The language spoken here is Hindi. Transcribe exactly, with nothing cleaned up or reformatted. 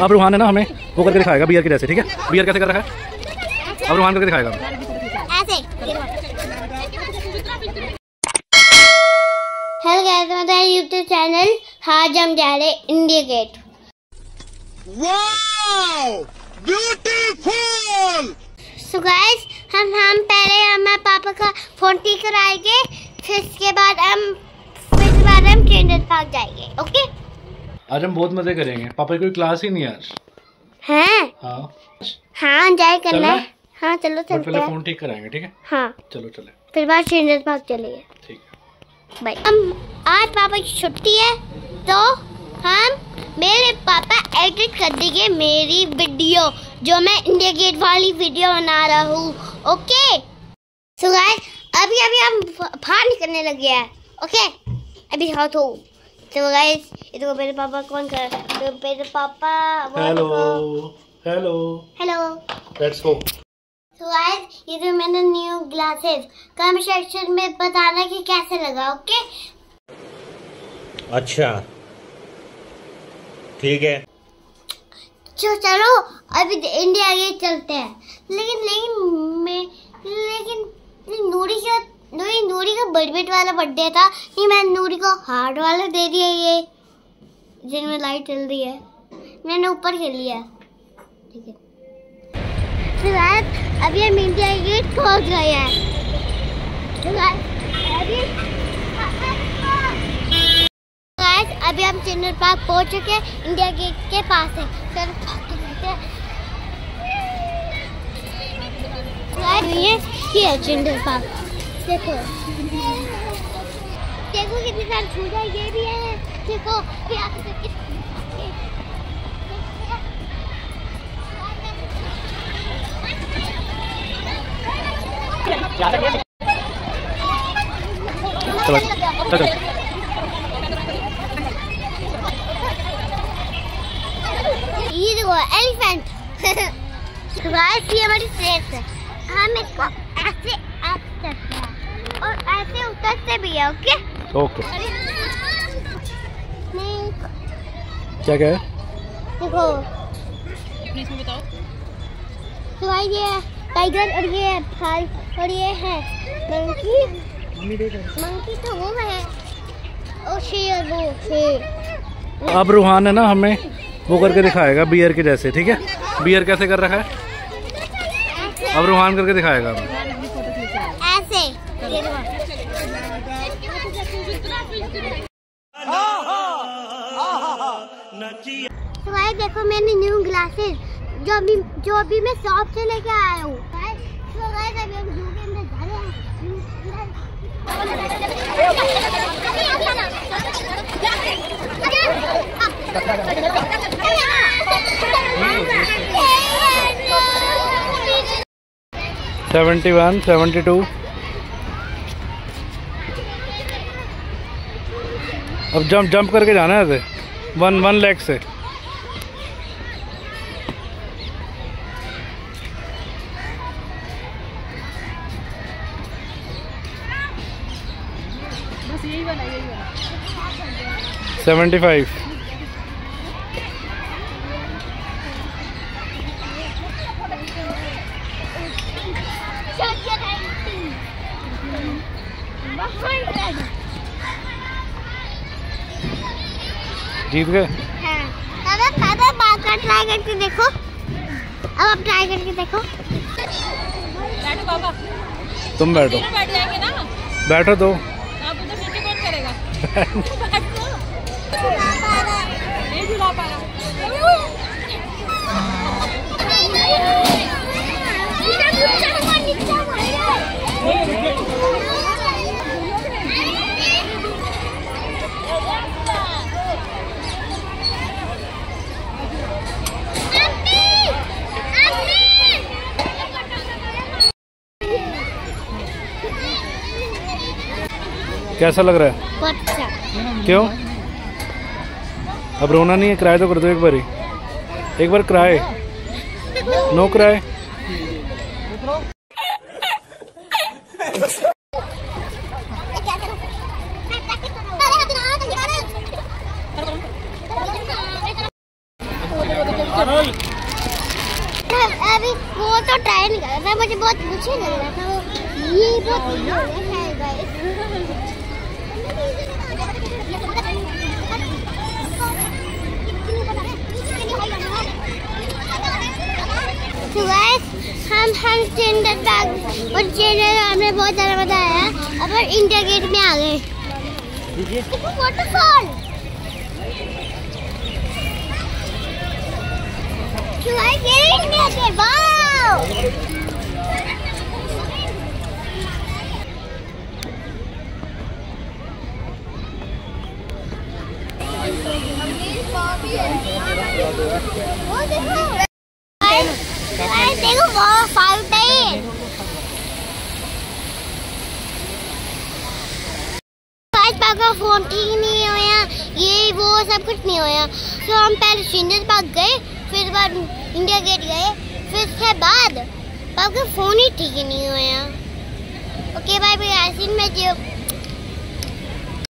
अब रूहान है ना हमें वो करके दिखाएगा बियर के जैसे, ठीक है? बियर कैसे कर रहा है अब रूहान करके दिखाएगा ऐसे। हेलो गाइस, मेरा यूट्यूब चैनल, आज हम जा रहे India gate. Wow beautiful. So guys, हम हम पहले हमारे पापा का फोन ठीक कराएंगे, फिर इसके बाद हम फिर इसके बाद हम चिल्ड्रन पार्क जाएंगे। ओके? आज हम बहुत मजे करेंगे। पापा की कोई क्लास ही नहीं है आज। हैं? हाँ हाँ, एंजॉय करना है। हाँ चलो चलते हैं। पहले फोन ठीक कराएंगे, ठीक है? हाँ चलो चले, फिर बाद चिल्ड्रन पार्क चलेंगे। ठीक है भाई। हम आज पापा की छुट्टी है तो हम मेरे पापा एडिट कर देंगे मेरी वीडियो, जो मैं इंडिया गेट वाली वीडियो बना रहा हूँ। ओके? सो गाइस, अभी अभी हम बाहर निकलने लगे हैं। ओके? अभी हाँ तो तो गाइस, ये देखो मेरे पापा कौन कर रहा है। तो मेरे पापा hello hello hello let's go. तो गाइस, ये जो मैंने न्यू ग्लासेस, कमेंट सेक्शन में बताना कि कैसे लगा। ओके? अच्छा ठीक है। चलो चलो अभी इंडिया गेट चलते हैं। लेकिन लेकिन मैं लेकिन नूरी का नूरी नूरी का बर्थडे वाला बर्थडे था, नहीं मैं नूरी को हार्ट वाला दे दिया। ये जिनमें लाइट चल रही है मैंने ऊपर खेल लिया, ठीक है? फिर अभी हम इंडिया गेट पहुंच गए हैं। अभी अभी हम चिल्ड्रन पार्क पहुंच चुके हैं, इंडिया गेट के पास है। चलो ये ये चिल्ड्रन पार्क देखो देखो कितनी सारी झूला ये भी है। देखो चलो चलो ये देखो एलिफेंट। गाइस, ये हमारी स्टेज है। हम इसको ऐसे ऐसे करते हैं और ऐसे उतरते भी है। Okay okay. नहीं क्या क्या है देखो, इसमें बताओ। तो गाइस, ये टाइगर और ये भाई और ये है मंकी। मंकी तो वो है और शेर, वो शेर। अब रूहान है ना हमें वो करके दिखाएगा बियर के जैसे, ठीक है? बियर कैसे कर रखा है अब रूहान करके दिखाएगा हमें ऐसे। तो भाई देखो मैंने न्यू ग्लासेस जो अभी जो अभी मैं शॉप से लेके आया हूँ। तो भाई अभी हम जू के अंदर जा रहे हैं। Seventy one seventy two. अब जंप जंप करके जाना है ऐसे वन वन लेग से। बस यही वाला यही वाला सेवेंटी फाइव। जीत गए। हाँ। अब अब बात कर ट्राई करके देखो। अब आप ट्राई करके देखो। बैठो पापा, तुम बैठो। बैठ जाएंगे ना। बैठो तो। आप उधर नीचे कौन करेगा? बैठो। नहीं झुला पा रहा। कैसा लग रहा है? बहुत अच्छा। क्यों? अब रोना नहीं है, क्राई तो कर दो एक बार ही, एक बार क्राई। No cry. अभी वो तो ट्राई नहीं कर रहा था, मुझे बहुत मुझे लग रहा था वो ये बहुत easy हो गया है गाइस। तो गाइस हम हम चेंडर बैग और चेंडर हमने बहुत ज़्यादा मजा आया। अब हम इंडिया गेट में आ गए। वाटरफॉल तो गाइस ये इंडिया गेट, वाओ। वो देखो गाइस, देखो बहुत फाउंटेन। गाइस पापा फोन ठीक नहीं होया, ये वो सब कुछ नहीं होया। तो हम पहले चिल्ड्रंस पार्क गए, फिर बाद इंडिया गेट गए, फिर उसके बाद पापा का फोन ही ठीक नहीं होया। ओके बाय बाय, ऐसे में जो